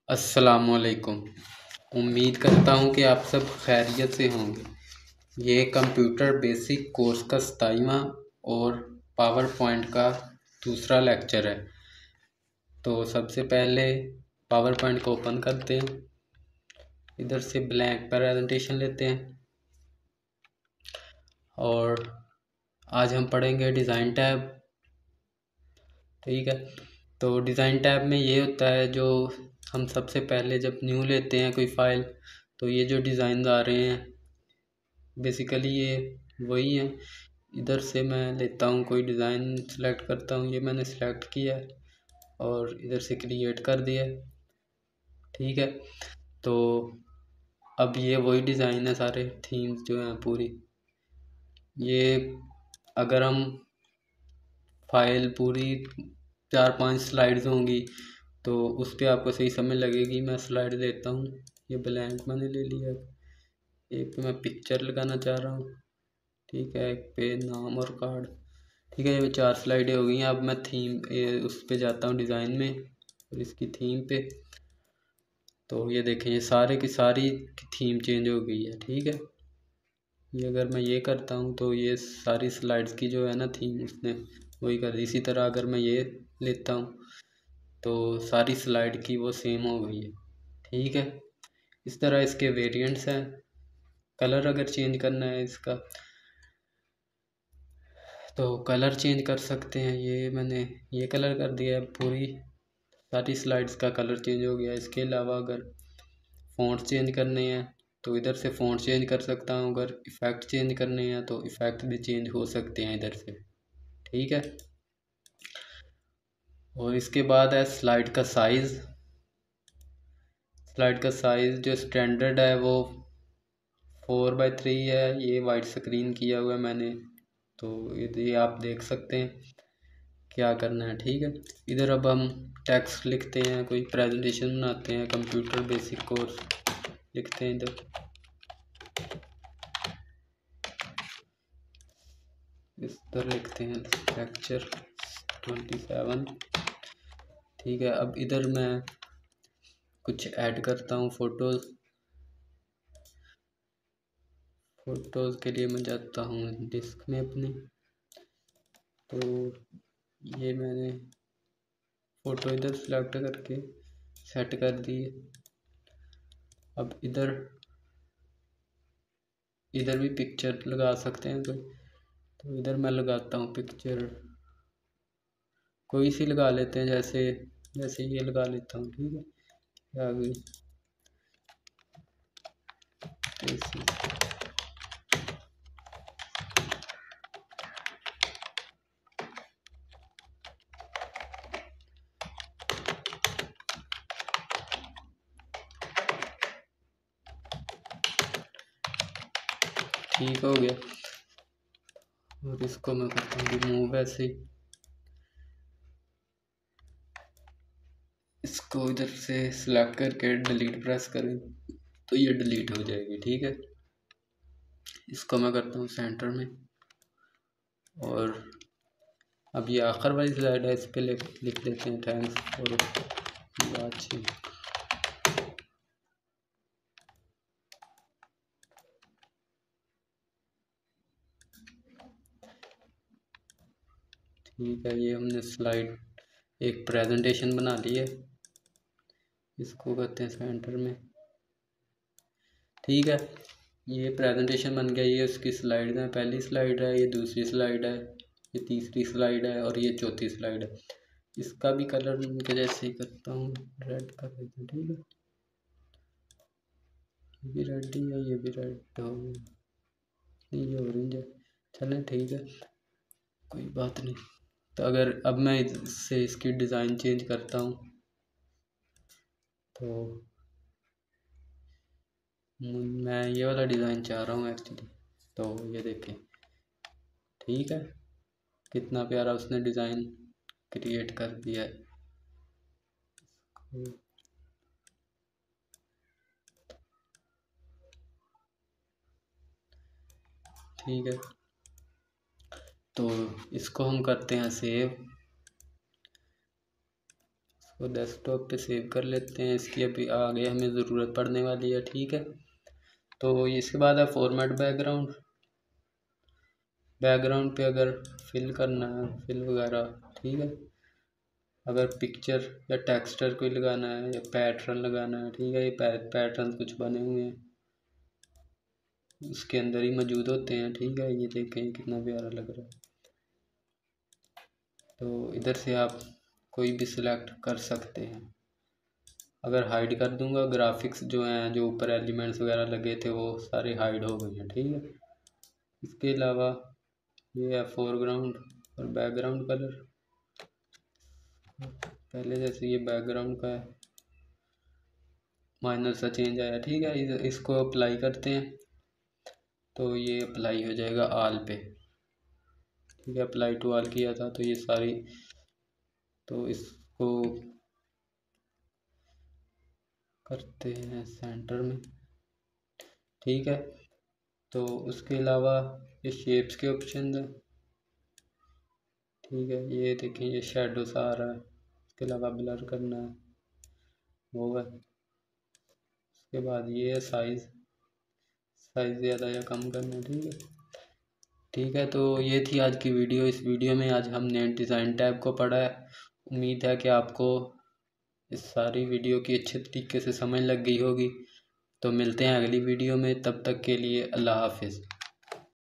अस्सलामुअलैकुम। उम्मीद करता हूँ कि आप सब खैरियत से होंगे। ये कंप्यूटर बेसिक कोर्स का 27वां और पावर पॉइंट का दूसरा लेक्चर है। तो सबसे पहले पावर पॉइंट को ओपन करते हैं। इधर से ब्लैंक प्रेजेंटेशन लेते हैं और आज हम पढ़ेंगे डिज़ाइन टैब। ठीक है, तो डिज़ाइन टैब में ये होता है जो हम सबसे पहले जब न्यू लेते हैं कोई फ़ाइल, तो ये जो डिज़ाइन आ रहे हैं बेसिकली ये वही है। इधर से मैं लेता हूँ कोई डिज़ाइन सेलेक्ट करता हूँ, ये मैंने सेलेक्ट किया है और इधर से क्रिएट कर दिया है। ठीक है, तो अब ये वही डिज़ाइन है, सारे थीम्स जो हैं पूरी। ये अगर हम फाइल पूरी 4-5 स्लाइड्स होंगी तो उस पर आपको सही समझ लगेगी। मैं स्लाइड लेता हूँ, ये ब्लैंक मैंने ले लिया। एक पे मैं पिक्चर लगाना चाह रहा हूँ, ठीक है, एक पे नाम और कार्ड। ठीक है, ये 4 स्लाइडें हो गई हैं। अब मैं थीम उस पे जाता हूँ डिज़ाइन में और इसकी थीम पे, तो ये देखें ये सारे की सारी थीम चेंज हो गई है। ठीक है, ये अगर मैं ये करता हूँ तो ये सारी स्लाइड्स की जो है ना थीम उसने वही कर दी। इसी तरह अगर मैं ये लेता हूँ तो सारी स्लाइड की वो सेम हो गई है। ठीक है, इस तरह इसके वेरिएंट्स हैं। कलर अगर चेंज करना है इसका तो कलर चेंज कर सकते हैं। ये मैंने ये कलर कर दिया है, पूरी सारी स्लाइड्स का कलर चेंज हो गया। इसके अलावा अगर फ़ॉन्ट चेंज करने हैं तो इधर से फ़ॉन्ट चेंज कर सकता हूँ। अगर इफ़ेक्ट चेंज करने हैं तो इफ़ेक्ट भी चेंज हो सकते हैं इधर से। ठीक है, और इसके बाद है स्लाइड का साइज़। स्लाइड का साइज़ जो स्टैंडर्ड है वो 4/3 है। ये वाइट स्क्रीन किया हुआ है मैंने, तो ये आप देख सकते हैं क्या करना है। ठीक है, इधर अब हम टेक्स्ट लिखते हैं, कोई प्रेजेंटेशन बनाते हैं, कंप्यूटर बेसिक कोर्स लिखते हैं। इधर इस तरह लिखते हैं लेक्चर 27। ठीक है, अब इधर मैं कुछ ऐड करता हूँ फ़ोटोज़। फ़ोटोज़ के लिए मैं जाता हूँ डिस्क में अपनी, तो ये मैंने फ़ोटो इधर सेलेक्ट करके सेट कर दी है। अब इधर भी पिक्चर लगा सकते हैं कोई, तो इधर मैं लगाता हूँ पिक्चर कोई सी लगा लेते हैं, जैसे जैसे ये लगा लेता हूँ। ठीक है, आ गई ऐसी। ठीक हो गया, और इसको मैं करता हूँ रिमूव। ऐसे ही इसको इधर से सिलेक्ट करके डिलीट प्रेस करें तो ये डिलीट हो जाएगी। ठीक है, इसको मैं करता हूँ सेंटर में, और अब ये आखिर वाली स्लाइड है, इस पर लिख लेते हैं थैंक्स फॉर वाचिंग। ठीक है, ये हमने स्लाइड एक प्रेजेंटेशन बना ली है, इसको करते हैं सेंटर में। ठीक है, ये प्रेजेंटेशन बन गया। ये उसकी स्लाइड है, पहली स्लाइड है, ये दूसरी स्लाइड है, ये तीसरी स्लाइड है और ये चौथी स्लाइड है। इसका भी कलर उनके जैसे ही करता हूँ, रेड कर देता हूँ। ठीक है, ये भी रेड ही है, ये भी रेड हो गया, ये ऑरेंज है। चलें ठीक है, कोई बात नहीं। तो अगर अब मैं इससे इसकी डिज़ाइन चेंज करता हूँ तो मैं ये वाला डिज़ाइन चाह रहा हूँ एक्चुअली, तो ये देखें। ठीक है, कितना प्यारा उसने डिज़ाइन क्रिएट कर दिया है। ठीक है, तो इसको हम करते हैं सेव। इसको डेस्कटॉप पे सेव कर लेते हैं, इसकी अभी आगे हमें ज़रूरत पड़ने वाली है। ठीक है, तो इसके बाद है फॉर्मेट बैकग्राउंड। बैकग्राउंड पे अगर फिल करना है, फिल वगैरह, ठीक है, अगर पिक्चर या टेक्सचर कोई लगाना है या पैटर्न लगाना है, ठीक है, ये पैटर्न कुछ बने हुए हैं उसके अंदर ही मौजूद होते हैं। ठीक है, ये देखें कितना प्यारा लग रहा है। तो इधर से आप कोई भी सिलेक्ट कर सकते हैं। अगर हाइड कर दूंगा, ग्राफिक्स जो हैं, जो ऊपर एलिमेंट्स वगैरह लगे थे वो सारे हाइड हो गए हैं। ठीक है, इसके अलावा ये है फोरग्राउंड और बैकग्राउंड कलर। पहले जैसे ये बैकग्राउंड का है, माइनर सा चेंज आया। ठीक है, इसको अप्लाई करते हैं तो ये अप्लाई हो जाएगा आल पे। ठीक है, अप्लाई टू आल किया था तो ये सारी, तो इसको करते हैं सेंटर में। ठीक है, तो उसके अलावा ये शेप्स के ऑप्शन है। ठीक है, ये देखें ये शेडो सा आ रहा है। इसके अलावा ब्लर करना है वो है। उसके बाद ये है साइज़ ज़्यादा या कम करना है। ठीक है, ठीक है, तो ये थी आज की वीडियो। इस वीडियो में आज हमने डिज़ाइन टैब को पढ़ा है। उम्मीद है कि आपको इस सारी वीडियो की अच्छे तरीके से समझ लग गई होगी। तो मिलते हैं अगली वीडियो में, तब तक के लिए अल्लाह हाफिज़।